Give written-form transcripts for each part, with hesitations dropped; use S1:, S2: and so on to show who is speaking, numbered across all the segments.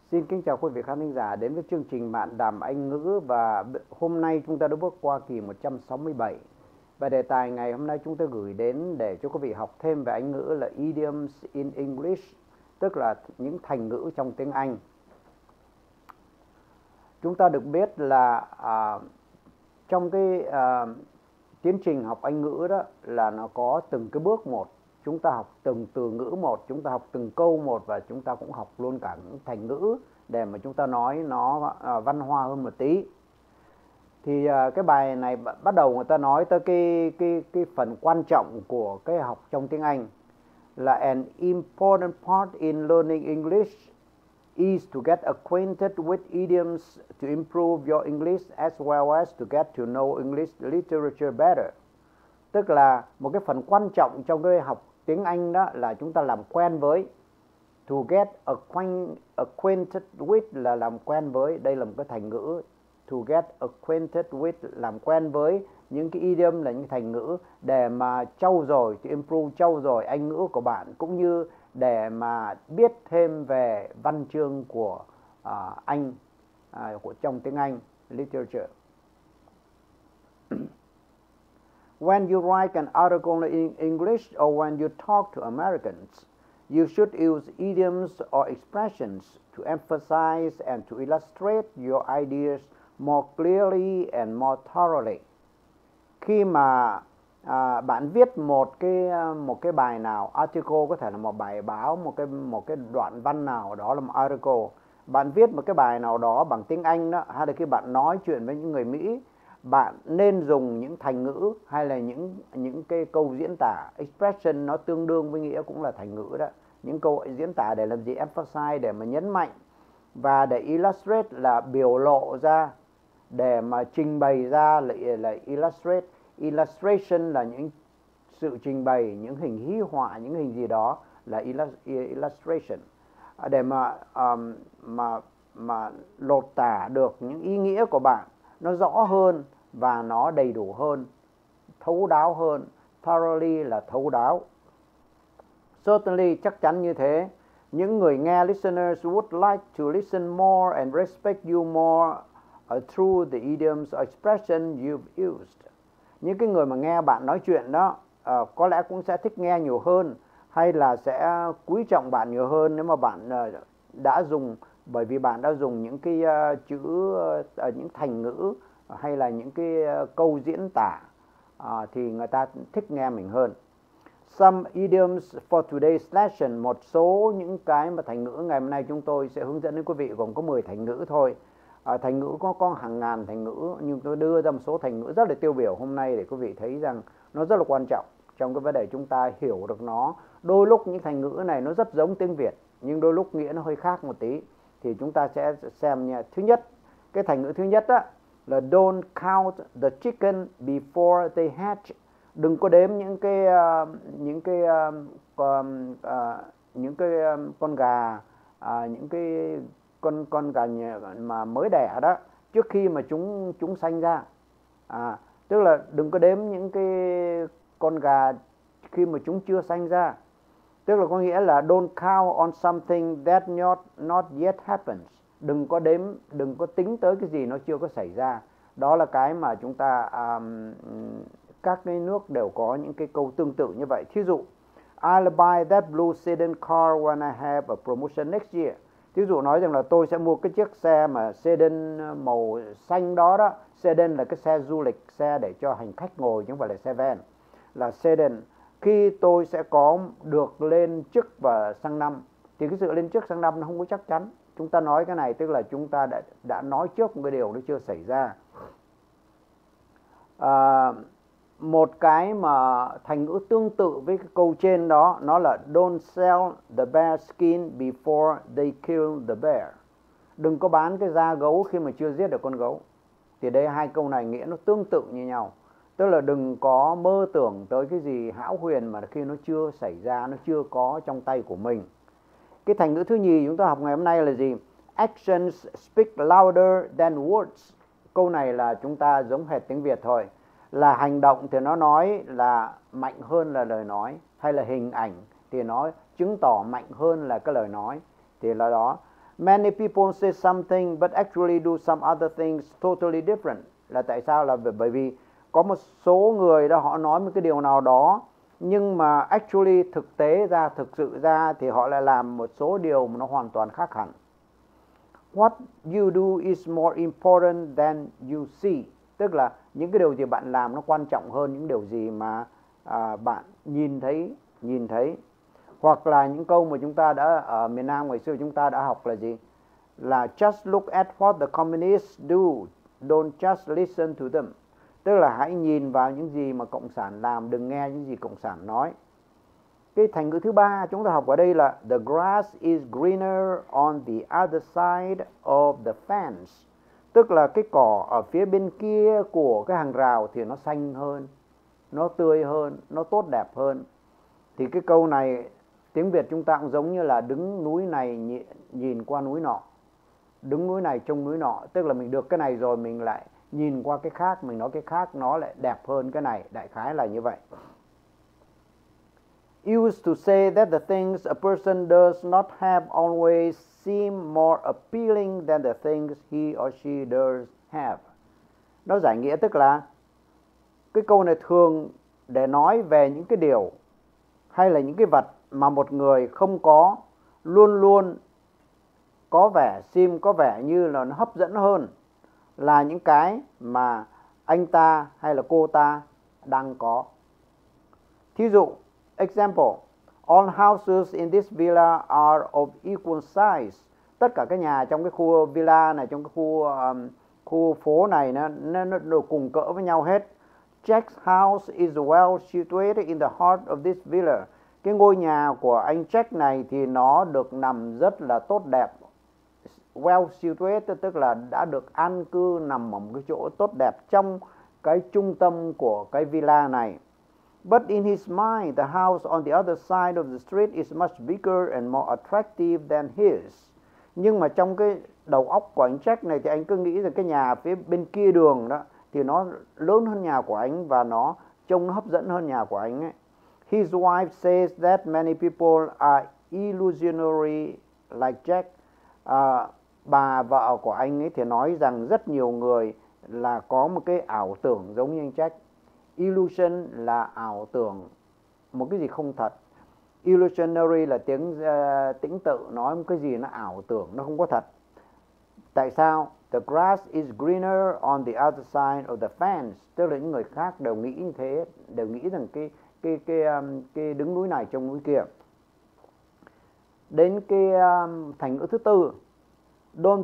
S1: Xin kính chào quý vị khán thính giả đến với chương trình Mạn Đàm Anh Ngữ, và hôm nay chúng ta đã bước qua kỳ 167. Và đề tài ngày hôm nay chúng ta gửi đến để cho quý vị học thêm về Anh ngữ là idioms in English, tức là những thành ngữ trong tiếng Anh. Chúng ta được biết là trong cái tiến trình học Anh ngữ đó là nó có từng cái bước một. Chúng ta học từng từ ngữ một, chúng ta học từng câu một, và chúng ta cũng học luôn cả những thành ngữ để mà chúng ta nói nó văn hoa hơn một tí. Thì cái bài này bắt đầu người ta nói tới cái phần quan trọng của cái học trong tiếng Anh là an important part in learning English is to get acquainted with idioms to improve your English as well as to get to know English literature better. Tức là một cái phần quan trọng trong cái học tiếng Anh đó là chúng ta làm quen với. To get acquainted with là làm quen với, đây là một cái thành ngữ. To get acquainted with, làm quen với những cái idiom là những thành ngữ để mà trau dồi, to improve, trau dồi Anh ngữ của bạn, cũng như để mà biết thêm về văn chương của Anh, của trong tiếng Anh, literature. When you write an article in English or when you talk to Americans, you should use idioms or expressions to emphasize and to illustrate your ideas more clearly and more thoroughly. Khi mà bạn viết một cái bài nào, article có thể là một bài báo, một cái đoạn văn nào đó là một article. Bạn viết một cái bài nào đó bằng tiếng Anh đó, hay là khi bạn nói chuyện với những người Mỹ, bạn nên dùng những thành ngữ hay là những cái câu diễn tả, expression, nó tương đương với nghĩa cũng là thành ngữ đó. Những câu diễn tả để làm gì? Emphasize, để mà nhấn mạnh, và để illustrate là biểu lộ ra, để mà trình bày ra là illustrate. Illustration là những sự trình bày, những hình hí họa, những hình gì đó là illustration. Để mà lột tả được những ý nghĩa của bạn nó rõ hơn và nó đầy đủ hơn, thấu đáo hơn. Thoroughly là thấu đáo. Certainly, chắc chắn như thế. Những người nghe, listeners would like to listen more and respect you more through the idioms or expression you've used. Những cái người mà nghe bạn nói chuyện đó có lẽ cũng sẽ thích nghe nhiều hơn, hay là sẽ quý trọng bạn nhiều hơn nếu mà bạn đã dùng, bởi vì bạn đã dùng những cái chữ, những thành ngữ hay là những cái câu diễn tả, thì người ta thích nghe mình hơn. Some idioms for today's lesson, một số những cái mà thành ngữ ngày hôm nay chúng tôi sẽ hướng dẫn đến quý vị, gồm có 10 thành ngữ thôi. Thành ngữ có hàng ngàn thành ngữ, nhưng tôi đưa ra một số thành ngữ rất là tiêu biểu hôm nay để quý vị thấy rằng nó rất là quan trọng trong cái vấn đề chúng ta hiểu được nó. Đôi lúc những thành ngữ này nó rất giống tiếng Việt, nhưng đôi lúc nghĩa nó hơi khác một tí. Thì chúng ta sẽ xem nha. Thứ nhất, cái thành ngữ thứ nhất đó là don't count the chicken before they hatch. Đừng có đếm những cái con gà, những cái con gà mà mới đẻ đó, trước khi mà chúng sanh ra. Tức là đừng có đếm những cái con gà khi mà chúng chưa sanh ra. Tức là có nghĩa là don't count on something that not yet happens. Đừng có đếm, đừng có tính tới cái gì nó chưa có xảy ra. Đó là cái mà chúng ta các cái nước đều có những cái câu tương tự như vậy. Thí dụ, I'll buy that blue sedan car when I have a promotion next year. Thí dụ nói rằng là tôi sẽ mua cái chiếc xe mà sedan màu xanh đó đó. Sedan là cái xe du lịch, xe để cho hành khách ngồi chứ không phải là xe van, là sedan. Khi tôi sẽ có được lên chức và sang năm, thì cái sự lên chức sang năm nó không có chắc chắn. Chúng ta nói cái này tức là chúng ta đã nói trước một cái điều nó chưa xảy ra. Một cái mà thành ngữ tương tự với cái câu trên đó, nó là don't sell the bear skin before they kill the bear. Đừng có bán cái da gấu khi mà chưa giết được con gấu. Thì đây hai câu này nghĩa nó tương tự như nhau. Tức là đừng có mơ tưởng tới cái gì hão huyền mà khi nó chưa xảy ra, nó chưa có trong tay của mình. Cái thành ngữ thứ nhì chúng ta học ngày hôm nay là gì? Actions speak louder than words. Câu này là chúng ta giống hệt tiếng Việt thôi. Là hành động thì nó nói là mạnh hơn là lời nói, hay là hình ảnh thì nó chứng tỏ mạnh hơn là cái lời nói. Thì là đó. Many people say something but actually do some other things totally different. Là tại sao? Là bởi vì có một số người đó họ nói một cái điều nào đó, nhưng mà actually thực tế ra, thực sự ra thì họ lại làm một số điều mà nó hoàn toàn khác hẳn. What you do is more important than you see. Tức là những cái điều gì bạn làm nó quan trọng hơn những điều gì mà bạn nhìn thấy. Hoặc là những câu mà chúng ta đã ở miền Nam ngày xưa chúng ta đã học là gì? Là just look at what the communists do, don't just listen to them. Tức là hãy nhìn vào những gì mà cộng sản làm, đừng nghe những gì cộng sản nói. Cái thành ngữ thứ ba chúng ta học ở đây là the grass is greener on the other side of the fence. Tức là cái cỏ ở phía bên kia của cái hàng rào thì nó xanh hơn, nó tươi hơn, nó tốt đẹp hơn. Thì cái câu này tiếng Việt chúng ta cũng giống như là đứng núi này nhìn qua núi nọ, đứng núi này trông núi nọ. Tức là mình được cái này rồi mình lại nhìn qua cái khác, mình nói cái khác nó lại đẹp hơn cái này, đại khái là như vậy. Used to say that the things a person does not have always seem more appealing than the things he or she does have. Nó giải nghĩa tức là cái câu này thường để nói về những cái điều hay là những cái vật mà một người không có luôn luôn có vẻ như là nó hấp dẫn hơn là những cái mà anh ta hay là cô ta đang có. Thí dụ, example, all houses in this villa are of equal size. Tất cả các nhà trong cái khu villa này, trong cái khu phố này nó đều cùng cỡ với nhau hết. Jack's house is well situated in the heart of this villa. Cái ngôi nhà của anh Jack này thì nó được nằm rất là tốt đẹp. Well situated tức là đã được an cư, nằm ở một cái chỗ tốt đẹp trong cái trung tâm của cái villa này. But in his mind, the house on the other side of the street is much bigger and more attractive than his. Nhưng mà trong cái đầu óc của anh Jack này thì anh cứ nghĩ rằng cái nhà phía bên kia đường đó thì nó lớn hơn nhà của anh và nó trông nó hấp dẫn hơn nhà của anh ấy. His wife says that many people are illusionary like Jack. Bà vợ của anh ấy thì nói rằng rất nhiều người là có một cái ảo tưởng giống như anh Jack. Illusion là ảo tưởng, một cái gì không thật. Illusionary là tiếng tĩnh tự, nói một cái gì nó ảo tưởng, nó không có thật. Tại sao? The grass is greener on the other side of the fence. Tức là những người khác đều nghĩ như thế, đều nghĩ rằng cái đứng núi này trông núi kia. Đến cái thành ngữ thứ tư, don't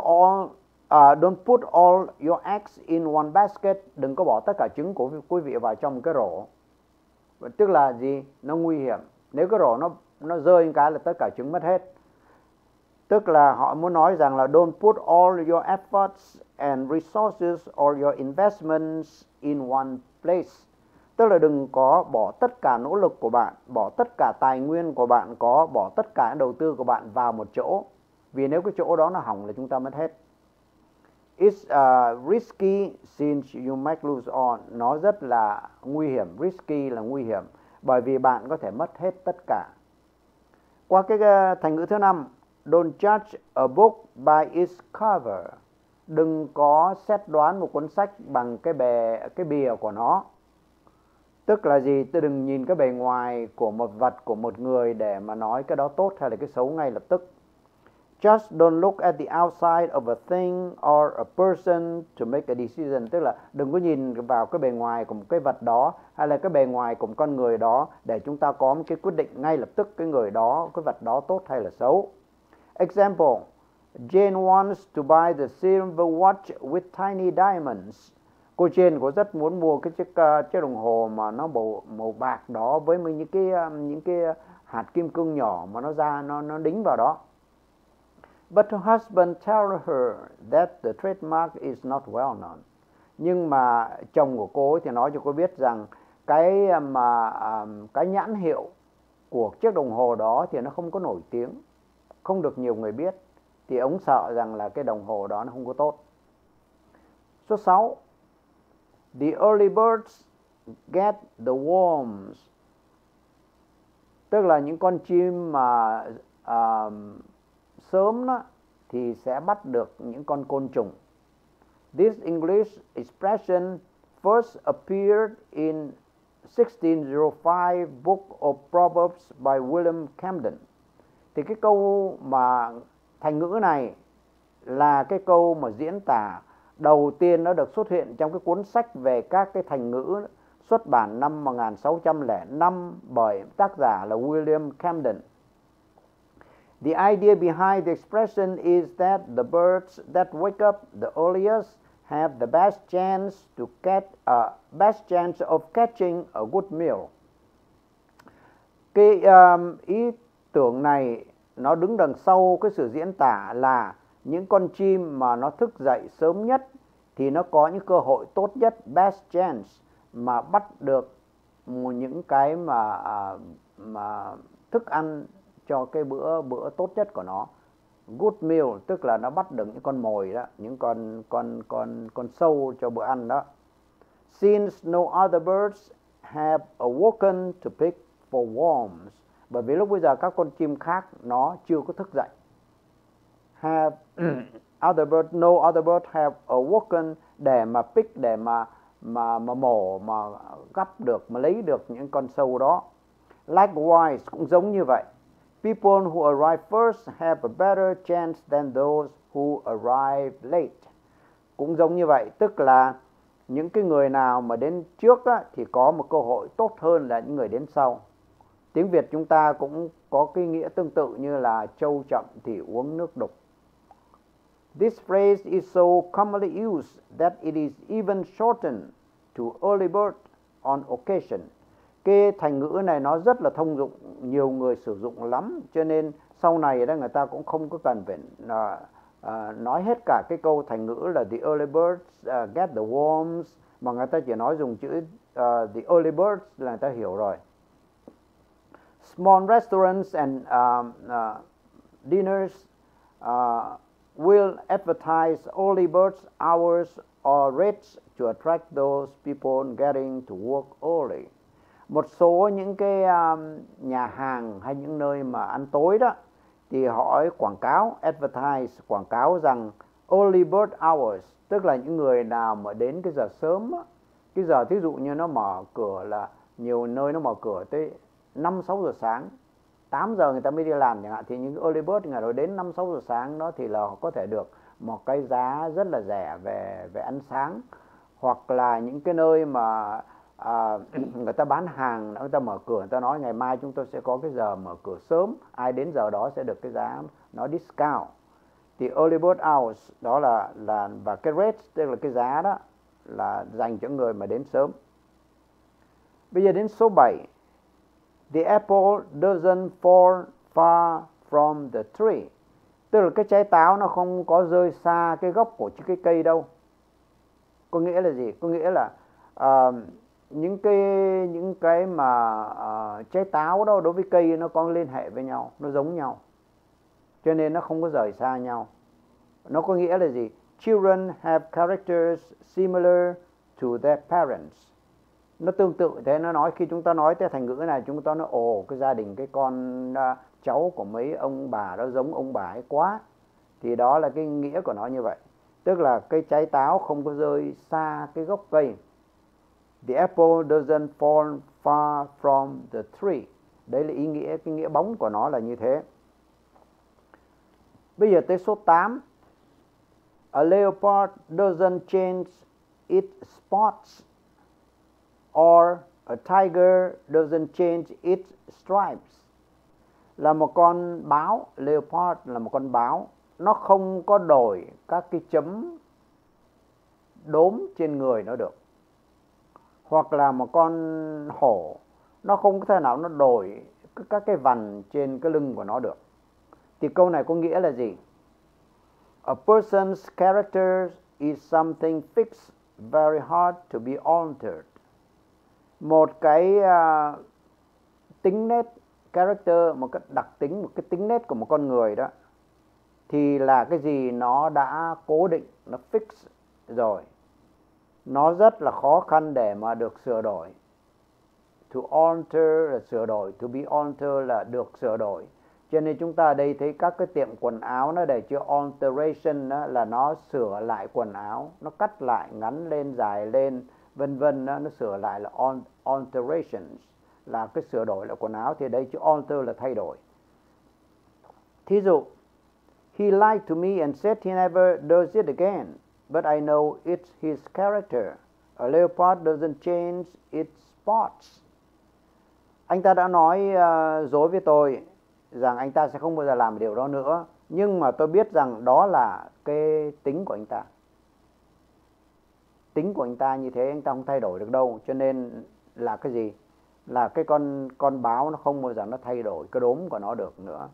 S1: put all your eggs in one basket. Đừng có bỏ tất cả trứng của quý vị vào trong một cái rổ. Tức là gì? Nó nguy hiểm. Nếu cái rổ nó rơi một cái là tất cả trứng mất hết. Tức là họ muốn nói rằng là don't put all your efforts and resources or your investments in one place. Tức là đừng có bỏ tất cả nỗ lực của bạn, bỏ tất cả tài nguyên của bạn có, bỏ tất cả đầu tư của bạn vào một chỗ. Vì nếu cái chỗ đó nó hỏng là chúng ta mất hết. It's risky since you might lose all. Nó rất là nguy hiểm. Risky là nguy hiểm bởi vì bạn có thể mất hết tất cả. Qua cái thành ngữ thứ 5, don't judge a book by its cover. Đừng có xét đoán một cuốn sách bằng cái bìa của nó. Tức là gì? Tôi đừng nhìn cái bề ngoài của một vật, của một người để mà nói cái đó tốt hay là cái xấu ngay lập tức. Just don't look at the outside of a thing or a person to make a decision. Tức là đừng có nhìn vào cái bề ngoài của một cái vật đó hay là cái bề ngoài của một con người đó để chúng ta có một cái quyết định ngay lập tức cái người đó, cái vật đó tốt hay là xấu. Example, Jane wants to buy the silver watch with tiny diamonds. Cô Jane có rất muốn mua cái chiếc đồng hồ mà nó màu bạc đó với những cái hạt kim cương nhỏ mà nó đính vào đó. But her husband tells her that the trademark is not well known. Nhưng mà chồng của cô ấy thì nói cho cô biết rằng cái nhãn hiệu của chiếc đồng hồ đó thì nó không có nổi tiếng, không được nhiều người biết. Thì ông sợ rằng là cái đồng hồ đó nó không có tốt. Số 6. The early birds get the worms. Tức là những con chim mà sớm đó, thì sẽ bắt được những con côn trùng. This English expression first appeared in 1605 book of Proverbs by William Camden. Thì cái câu mà thành ngữ này là cái câu mà diễn tả đầu tiên nó được xuất hiện trong cái cuốn sách về các cái thành ngữ xuất bản năm 1605 bởi tác giả là William Camden. The idea behind the expression is that the birds that wake up the earliest have the best chance of catching a good meal. Cái ý tưởng này nó đứng đằng sau cái sự diễn tả là những con chim mà nó thức dậy sớm nhất thì nó có những cơ hội tốt nhất, best chance, mà bắt được những cái mà thức ăn cho cái bữa tốt nhất của nó. Good meal tức là nó bắt được những con mồi đó, những con sâu cho bữa ăn đó. Since no other birds have awoken to pick for worms, bởi vì lúc bây giờ các con chim khác nó chưa có thức dậy. No other bird have awoken để mà pick, để mà mổ, mà gắp được, mà lấy được những con sâu đó. Likewise, cũng giống như vậy. People who arrive first have a better chance than those who arrive late. Cũng giống như vậy, tức là những cái người nào mà đến trước á, thì có một cơ hội tốt hơn là những người đến sau. Tiếng Việt chúng ta cũng có cái nghĩa tương tự như là trâu chậm thì uống nước đục. This phrase is so commonly used that it is even shortened to early bird on occasion. Cái thành ngữ này nó rất là thông dụng, nhiều người sử dụng lắm, cho nên sau này đó người ta cũng không có cần phải nói hết cả cái câu thành ngữ là the early birds get the worms, mà người ta chỉ nói dùng chữ the early birds là người ta hiểu rồi. Small restaurants and dinners will advertise early birds hours or rates to attract those people getting to work early. Một số những cái nhà hàng hay những nơi mà ăn tối đó thì họ quảng cáo, advertise, quảng cáo rằng early bird hours, tức là những người nào mà đến cái giờ sớm á, cái giờ thí dụ như nó mở cửa là nhiều nơi nó mở cửa tới 5-6 giờ sáng, 8 giờ người ta mới đi làm chẳng hạn, thì những early bird ngày đó đến 5-6 giờ sáng đó thì là họ có thể được một cái giá rất là rẻ về ăn sáng. Hoặc là những cái nơi mà người ta bán hàng, người ta mở cửa, người ta nói ngày mai chúng tôi sẽ có cái giờ mở cửa sớm, ai đến giờ đó sẽ được cái giá nó discount. Thì early bird hours đó là và cái rate tức là cái giá đó là dành cho người mà đến sớm. Bây giờ đến số 7. The apple doesn't fall far from the tree. Tức là cái trái táo nó không có rơi xa cái gốc của cái cây đâu. Có nghĩa là gì? Có nghĩa là những cái mà trái táo đó đối với cây nó có liên hệ với nhau, nó giống nhau, cho nên nó không có rời xa nhau. Nó có nghĩa là gì? Children have characters similar to their parents. Nó tương tự thế, nó nói khi chúng ta nói cái thành ngữ này, chúng ta nói cái gia đình cái con cháu của mấy ông bà đó giống ông bà ấy quá, thì đó là cái nghĩa của nó như vậy, tức là cái trái táo không có rơi xa cái gốc cây. The apple doesn't fall far from the tree. Đấy là ý nghĩa, cái nghĩa bóng của nó là như thế. Bây giờ tới số 8. A leopard doesn't change its spots, or a tiger doesn't change its stripes. Là một con báo, leopard là một con báo, nó không có đổi các cái chấm đốm trên người nó được. Hoặc là một con hổ, nó không có thể nào nó đổi các cái vằn trên cái lưng của nó được. Thì câu này có nghĩa là gì? A person's character is something fixed, very hard to be altered. Một cái tính nét, character, một cái đặc tính, một cái tính nét của một con người đó, thì là cái gì nó đã cố định, nó fix rồi, nó rất là khó khăn để mà được sửa đổi. To alter là sửa đổi, to be altered là được sửa đổi. Cho nên chúng ta ở đây thấy các cái tiệm quần áo nó để chữ alteration đó, là nó sửa lại quần áo, nó cắt lại, ngắn lên, dài lên, vân vân, nó sửa lại là alterations, là cái sửa đổi lại quần áo. Thì đây chữ alter là thay đổi. Thí dụ, he lied to me and said he never does it again, but I know it's his character. A leopard doesn't change its spots. Anh ta đã nói dối với tôi rằng anh ta sẽ không bao giờ làm điều đó nữa, nhưng mà tôi biết rằng đó là cái tính của anh ta. Tính của anh ta như thế, anh ta không thay đổi được đâu. Cho nên là cái gì? Là cái con báo nó không bao giờ nó thay đổi cái đốm của nó được nữa.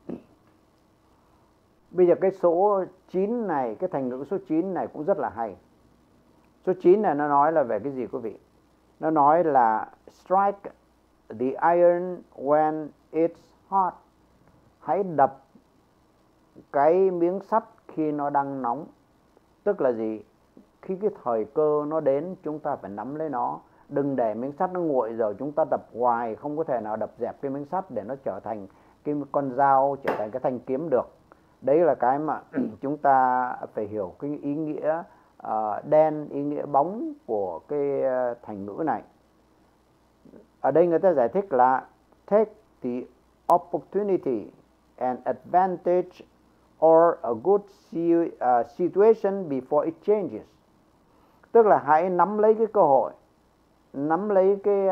S1: Bây giờ cái số 9 này, cái thành ngữ số 9 này cũng rất là hay. Số 9 này nó nói là về cái gì quý vị? Nó nói là strike the iron when it's hot. Hãy đập cái miếng sắt khi nó đang nóng. Tức là gì? Khi cái thời cơ nó đến, chúng ta phải nắm lấy nó. Đừng để miếng sắt nó nguội rồi chúng ta đập hoài, không có thể nào đập dẹp cái miếng sắt để nó trở thành cái con dao, trở thành cái thanh kiếm được. Đấy là cái mà chúng ta phải hiểu cái ý nghĩa đen, ý nghĩa bóng của cái thành ngữ này. Ở đây người ta giải thích là take the opportunity and advantage or a good situation before it changes. Tức là hãy nắm lấy cái cơ hội, nắm lấy cái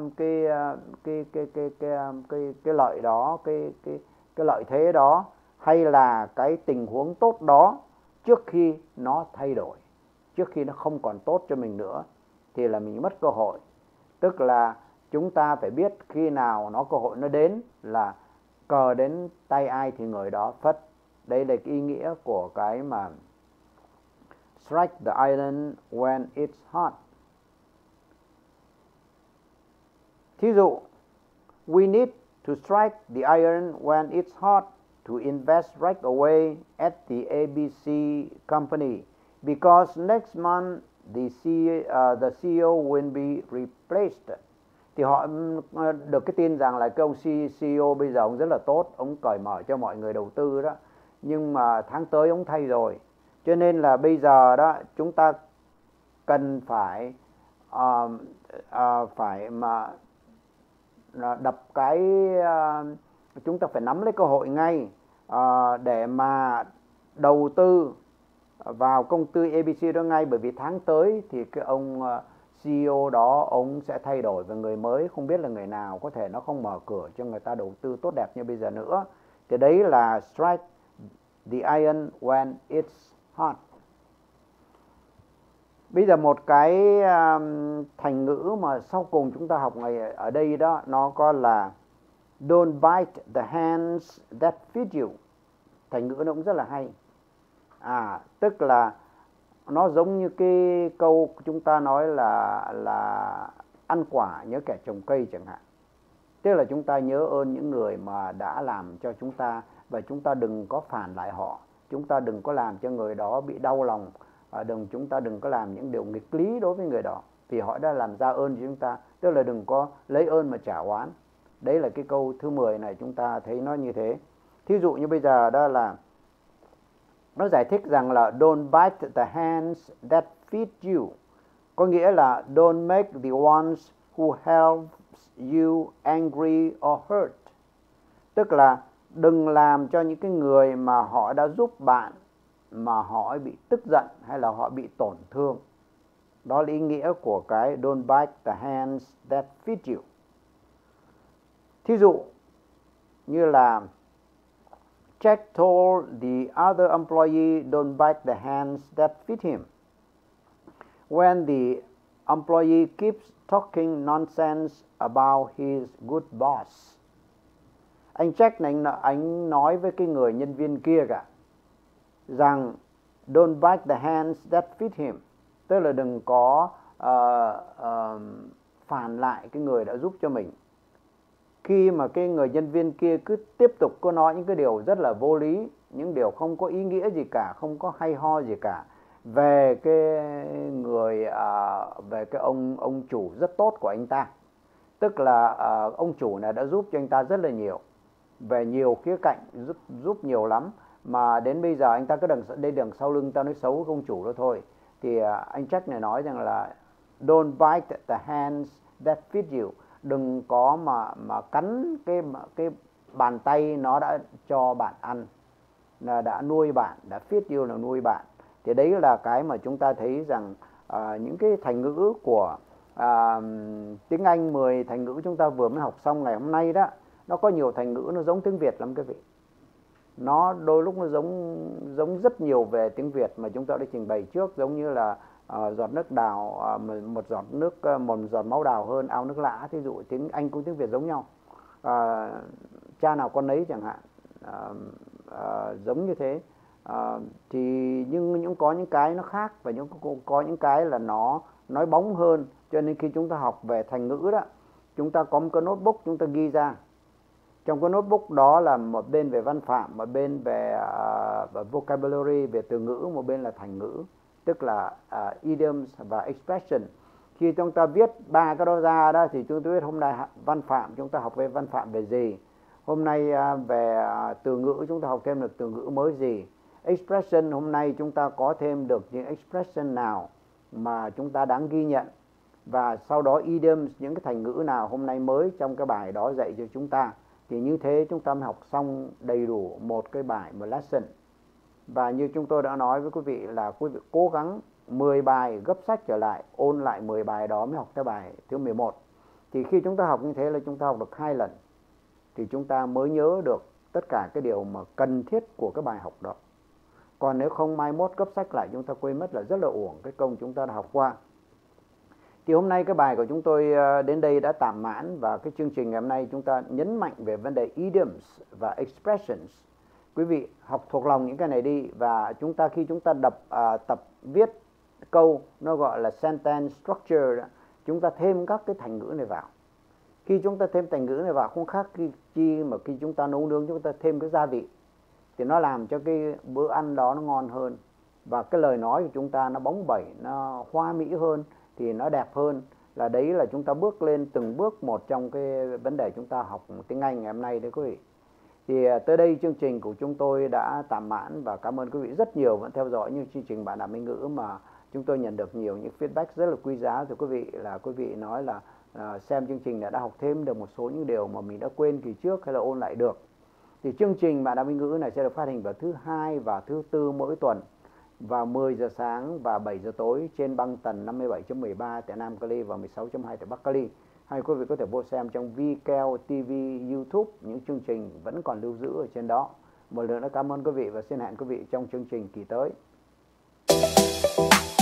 S1: lợi đó, cái lợi thế đó, hay là cái tình huống tốt đó trước khi nó thay đổi, trước khi nó không còn tốt cho mình nữa thì là mình mất cơ hội. Tức là chúng ta phải biết khi nào cơ hội nó đến là cờ đến tay ai thì người đó phất. Đây là cái ý nghĩa của cái mà strike the iron when it's hot. Thí dụ, we need to strike the iron when it's hot to invest right away at the ABC company because next month the CEO will be replaced. Thì họ được cái tin rằng là cái ông CEO bây giờ ông rất là tốt, ông cởi mở cho mọi người đầu tư đó, nhưng mà tháng tới ông thay rồi. Cho nên là bây giờ đó chúng ta cần phải đập cái chúng ta phải nắm lấy cơ hội ngay để mà đầu tư vào công ty ABC đó ngay, bởi vì tháng tới thì cái ông CEO đó ông sẽ thay đổi và người mới không biết là người nào, có thể nó không mở cửa cho người ta đầu tư tốt đẹp như bây giờ nữa. Thì đấy là strike the iron when it's hot. Bây giờ một cái thành ngữ mà sau cùng chúng ta học ngày ở đây đó, nó có là don't bite the hands that feed you. Thành ngữ nó cũng rất là hay. Tức là nó giống như cái câu chúng ta nói là ăn quả nhớ kẻ trồng cây chẳng hạn. Tức là chúng ta nhớ ơn những người mà đã làm cho chúng ta, và chúng ta đừng có phản lại họ. Chúng ta đừng có làm cho người đó bị đau lòng. Chúng ta đừng có làm những điều nghịch lý đối với người đó, vì họ đã làm ra ơn cho chúng ta. Tức là đừng có lấy ơn mà trả oán. Đấy là cái câu thứ 10 này, chúng ta thấy nó như thế. Thí dụ như bây giờ đó là nó giải thích rằng là don't bite the hands that feed you. Có nghĩa là don't make the ones who helps you angry or hurt. Tức là đừng làm cho những cái người mà họ đã giúp bạn mà họ bị tức giận hay là họ bị tổn thương. Đó là ý nghĩa của cái don't bite the hands that feed you. Thí dụ như là Jack told the other employee don't bite the hands that feed him. When the employee keeps talking nonsense about his good boss. Anh Jack này anh nói với cái người nhân viên kia cả rằng don't bite the hands that feed him. Tức là đừng có phản lại cái người đã giúp cho mình. Khi mà cái người nhân viên kia cứ tiếp tục có nói những cái điều rất là vô lý, những điều không có ý nghĩa gì cả, không có hay ho gì cả về về cái ông chủ rất tốt của anh ta. Tức là ông chủ này đã giúp cho anh ta rất là nhiều. về nhiều khía cạnh, giúp nhiều lắm. Mà đến bây giờ anh ta cứ đằng sau lưng ta nói xấu công chủ đó thôi. Thì anh Jack này nói rằng là don't bite the hands that feed you. Đừng có mà cắn cái bàn tay nó đã cho bạn ăn, là đã nuôi bạn, đã feed you là nuôi bạn. Thì đấy là cái mà chúng ta thấy rằng những cái thành ngữ của tiếng Anh 10 thành ngữ chúng ta vừa mới học xong ngày hôm nay đó, nó có nhiều thành ngữ nó giống tiếng Việt lắm quý vị. Nó đôi lúc nó giống rất nhiều về tiếng Việt mà chúng ta đã trình bày trước, giống như là giọt nước đào, một giọt máu đào hơn ao nước lã. Thí dụ tiếng Anh cũng tiếng Việt giống nhau, cha nào con nấy chẳng hạn, giống như thế. Thì nhưng có những cái nó khác, và có những cái là nó nói bóng hơn. Cho nên khi chúng ta học về thành ngữ đó, chúng ta có một cái notebook chúng ta ghi ra. Trong cái notebook đó là một bên về văn phạm, một bên về vocabulary, về từ ngữ, một bên là thành ngữ, tức là idioms và expression. Khi chúng ta viết ba cái đó ra đó thì chúng ta biết hôm nay văn phạm chúng ta học về văn phạm về gì, hôm nay về từ ngữ chúng ta học thêm được từ ngữ mới gì, expression hôm nay chúng ta có thêm được những expression nào mà chúng ta đáng ghi nhận, và sau đó idioms, những cái thành ngữ nào hôm nay mới trong cái bài đó dạy cho chúng ta. Thì như thế chúng ta mới học xong đầy đủ một cái bài, một lesson. Và như chúng tôi đã nói với quý vị là quý vị cố gắng 10 bài gấp sách trở lại, ôn lại 10 bài đó mới học cái bài thứ 11. Thì khi chúng ta học như thế là chúng ta học được 2 lần, thì chúng ta mới nhớ được tất cả cái điều mà cần thiết của cái bài học đó. Còn nếu không mai mốt gấp sách lại chúng ta quên mất là rất là uổng cái công chúng ta đã học qua. Thì hôm nay cái bài của chúng tôi đến đây đã tạm mãn, và cái chương trình ngày hôm nay chúng ta nhấn mạnh về vấn đề idioms và expressions. Quý vị học thuộc lòng những cái này đi, và khi chúng ta tập viết câu, nó gọi là sentence structure đó, chúng ta thêm các cái thành ngữ này vào. Khi chúng ta thêm thành ngữ này vào không khác chi mà khi chúng ta nấu nướng chúng ta thêm cái gia vị, thì nó làm cho cái bữa ăn đó nó ngon hơn, và cái lời nói của chúng ta nó bóng bẩy, nó hoa mỹ hơn, thì nó đẹp hơn. Là đấy là chúng ta bước lên từng bước một trong cái vấn đề chúng ta học tiếng Anh ngày hôm nay đấy quý vị. Thì tới đây chương trình của chúng tôi đã tạm mãn, và cảm ơn quý vị rất nhiều vẫn theo dõi những chương trình Bạn Đạp Anh Ngữ mà chúng tôi nhận được nhiều những feedback rất là quý giá từ quý vị. Là quý vị nói là xem chương trình đã học thêm được một số những điều mà mình đã quên kỳ trước hay là ôn lại được. Thì chương trình Bạn Đạp Anh Ngữ này sẽ được phát hành vào thứ Hai và thứ Tư mỗi tuần, vào 10 giờ sáng và 7 giờ tối trên băng tần 57.13 tại Nam Cali và 16.2 tại Bắc Cali. Hay quý vị có thể vô xem trong VKEO TV YouTube, những chương trình vẫn còn lưu giữ ở trên đó. Một lần nữa cảm ơn quý vị và xin hẹn quý vị trong chương trình kỳ tới.